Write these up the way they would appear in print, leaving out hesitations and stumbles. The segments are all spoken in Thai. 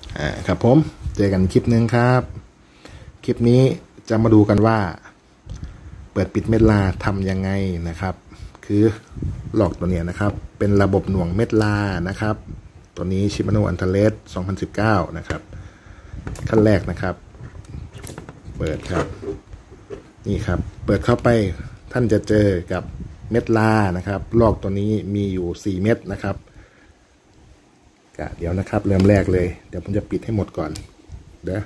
ครับผมเจอกันคลิปนึงครับคลิปนี้จะมาดูกันว่าเปิดปิดเม็ดลาทำยังไงนะครับคือหลอกตัวเนี้ยนะครับเป็นระบบหน่วงเม็ดลานะครับตัวนี้ชิมาโนอันเทเลส2019นะครับขั้นแรกนะครับเปิดครับนี่ครับเปิดเข้าไปท่านจะเจอกับเม็ดลานะครับลอกตัวนี้มีอยู่4เม็ดนะครับเดี๋ยวนะครับเริ่มแรกเลยเดี๋ยวผมจะปิดให้หมดก่อนเด้อ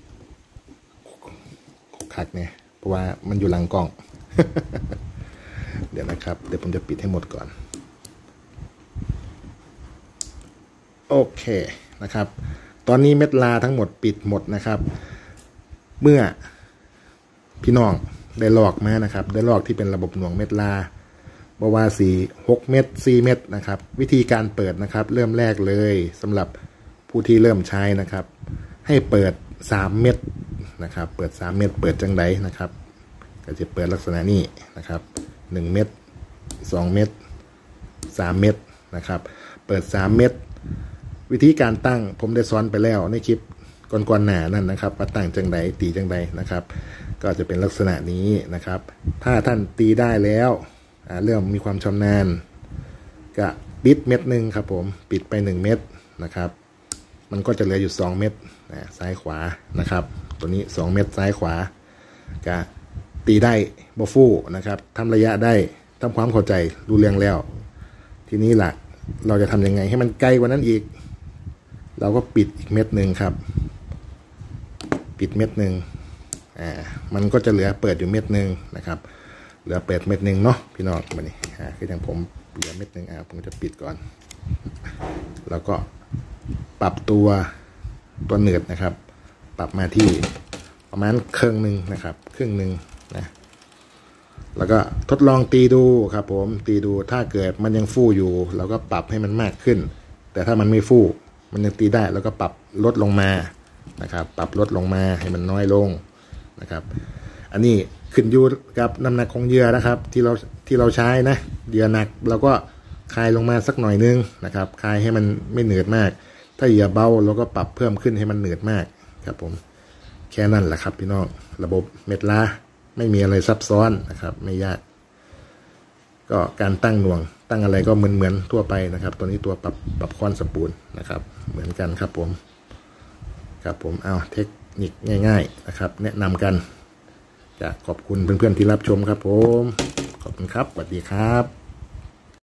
คักเนี่ยเพราะว่ามันอยู่หลังกล้อง เดี๋ยวนะครับเดี๋ยวผมจะปิดให้หมดก่อนโอเคนะครับตอนนี้เม็ดลาทั้งหมดปิดหมดนะครับเมื่อพี่น้องได้ลอกมานะครับได้ลอกที่เป็นระบบหน่วงเม็ดลาบวา6 เม็ด4 เม็ดนะครับวิธีการเปิดนะครับเริ่มแรกเลยสำหรับผู้ที่เริ่มใช้นะครับให้เปิด3 เม็ดนะครับเปิด3 เม็ดเปิดจังไดนะครับก็จะเปิดลักษณะนี้นะครับ1 เม็ด2 เม็ด3 เม็ดนะครับเปิด3 เม็ดวิธีการตั้งผมได้สอนไปแล้วในคลิปก่อนๆหน้านั่นนะครับว่าตั้งจังไดตีจังไดนะครับก็จะเป็นลักษณะนี้นะครับถ้าท่านตีได้แล้วเริ่มมีความชำนาญก็ปิดเม็ดหนึ่งครับผมปิดไป1 เม็ดนะครับมันก็จะเหลืออยู่2 เม็ดซ้ายขวานะครับตัวนี้2 เม็ดซ้ายขวาก็ตีได้บฟู่นะครับทำระยะได้ทำความเข้าใจรู้เรื่องแล้วทีนี้ล่ะเราจะทำยังไงให้มันไกลกว่านั้นอีกเราก็ปิดอีกเม็ดหนึ่งครับปิดเม็ดหนึ่งมันก็จะเหลือเปิดอยู่เม็ดหนึ่งนะครับเหลือเปิดเม็ดหนึ่งเนาะพี่น้องมานี่คืออย่างผมเหลือเม็ดหนึ่งผมจะปิดก่อนแล้วก็ปรับตัวเหนืดนะครับปรับมาที่ประมาณครึ่งหนึ่งนะครับครึ่งหนึ่งนะแล้วก็ทดลองตีดูครับผมตีดูถ้าเกิดมันยังฟู่อยู่เราก็ปรับให้มันมากขึ้นแต่ถ้ามันไม่ฟู่มันยังตีได้แล้วก็ปรับลดลงมานะครับปรับลดลงมาให้มันน้อยลงนะครับอันนี้ขึ้นอยู่กับน้ำหนักของเหยื่อนะครับที่เราใช้นะเหยื่อหนักเราก็คลายลงมาสักหน่อยนึงนะครับคลายให้มันไม่เหนืดมากถ้าเหยื่อเบาเราก็ปรับเพิ่มขึ้นให้มันเหนืดมากครับผมแค่นั้นแหละครับพี่น้องระบบเม็ดลาไม่มีอะไรซับซ้อนนะครับไม่ยากก็การตั้งหน่วงตั้งอะไรก็เหมือนทั่วไปนะครับตัวนี้ตัวปรับค้อนสปูลนะครับเหมือนกันครับผมเอาเทคนิคง่ายๆนะครับแนะนำกันจะขอบคุณเพื่อนๆที่รับชมครับผมขอบคุณครับสวัสดีครับ